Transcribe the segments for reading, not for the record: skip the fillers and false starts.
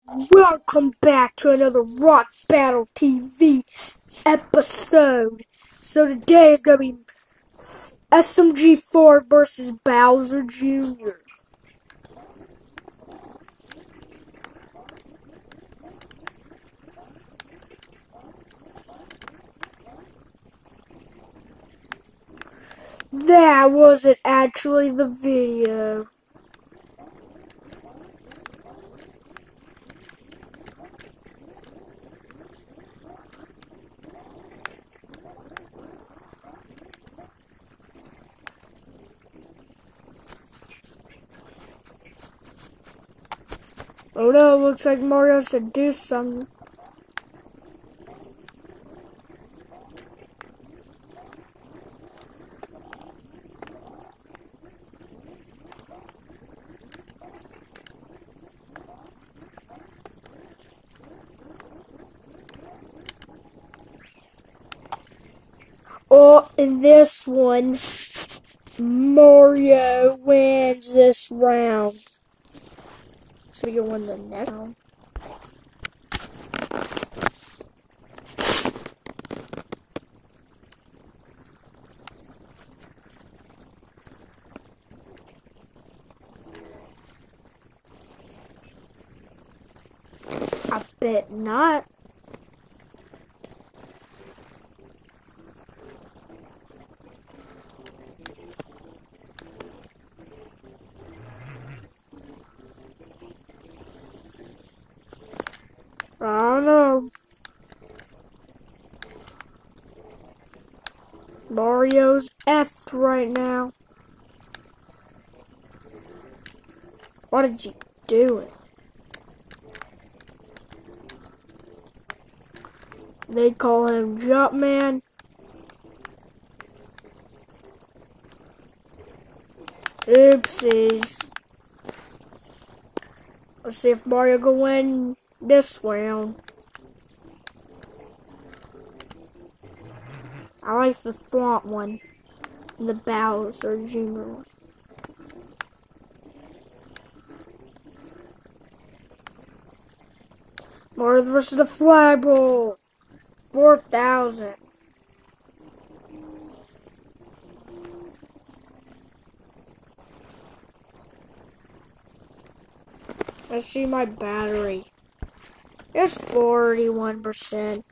Welcome back to another Rock Battle TV episode. So today is going to be SMG4 versus Bowser Jr. That wasn't actually the video. Oh no, looks like Mario should do something. Oh, in this one, Mario wins this round. So you win the next round. I bet not. I don't know. Mario's effed right now. What did you do? They call him Jumpman. Oopsies. Let's see if Mario can win this round. I like the Thwomp one. And the Bowser Jr. one. Mario versus the Flagpole. 4,000. Let's see my battery. It's 41%.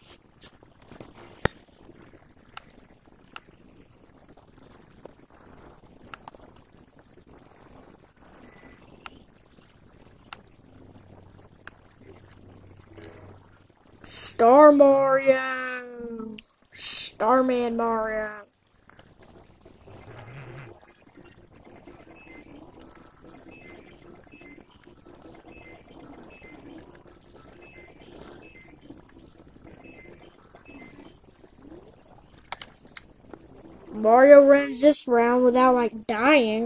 Star Mario. Starman Mario. Mario wins this round without like dying.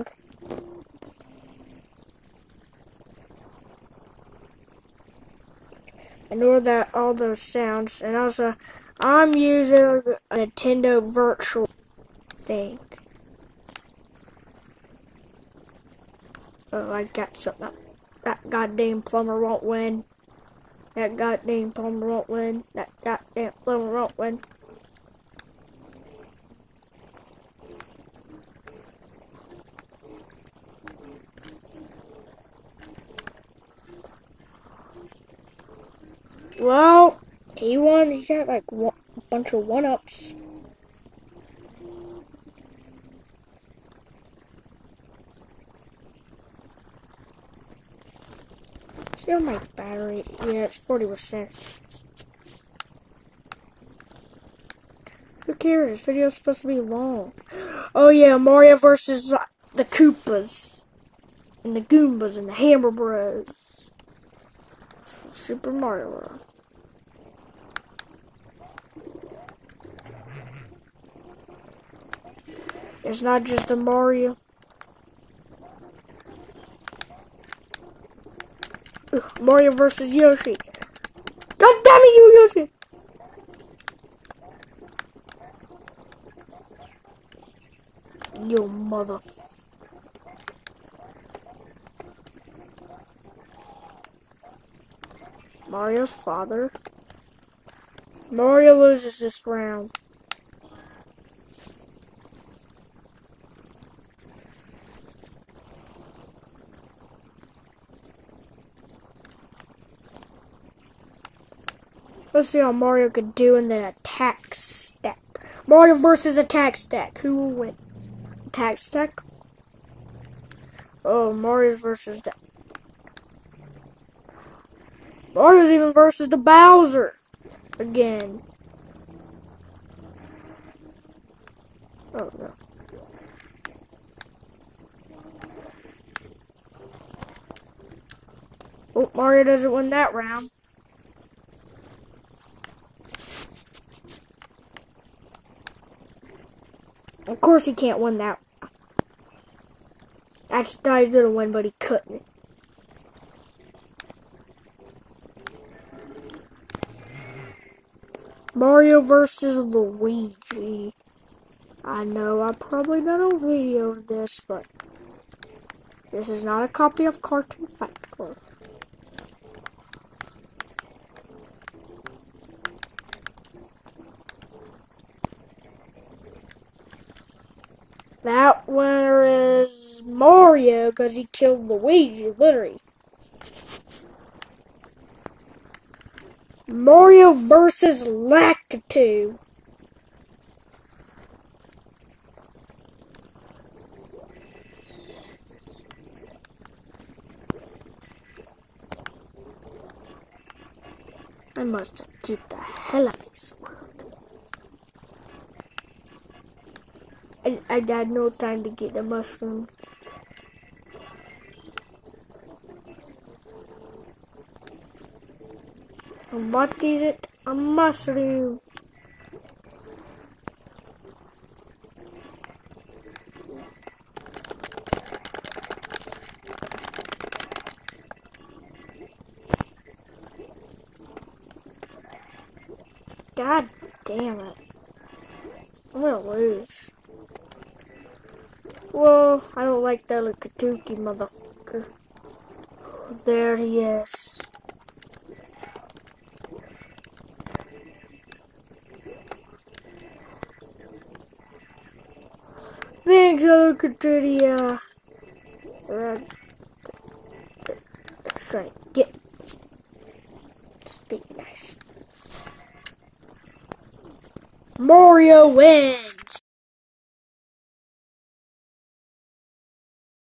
Ignore that all those sounds, and also I'm using a Nintendo Virtual thing. Oh, I got something. That goddamn plumber won't win. That goddamn plumber won't win. That goddamn plumber won't win. Well, he won. He got like a bunch of one-ups. See on my battery. Yeah, it's 40%. Who cares? This video's supposed to be long. Oh yeah, Mario versus the Koopas. And the Goombas and the Hammer Bros. Super Mario World. It's not just the Mario. Mario versus Yoshi. God damn it, you Yoshi! You mother. Mario's father. Mario loses this round. Let's see how Mario could do in the attack stack. Mario versus attack stack. Who will win? Attack stack? Oh, Mario's versus the... Mario's even versus the Bowser. Again. Oh, no. Oh, Mario doesn't win that round. Of course he can't win that. I just thought he was gonna win, but he couldn't. Mario versus Luigi. I know I've probably done a video of this, but this is not a copy of Cartoon Fight Club. That winner is Mario because he killed Luigi, literally. Mario versus Lakitu. I must get the hell out of this world. I had no time to get the mushroom. What is it? A mushroom. God damn it. I'm gonna lose. Well, I don't like that Lakatuki motherfucker. There he is. Thanks, Lakatuki. Trying to get. Just be nice. Mario wins!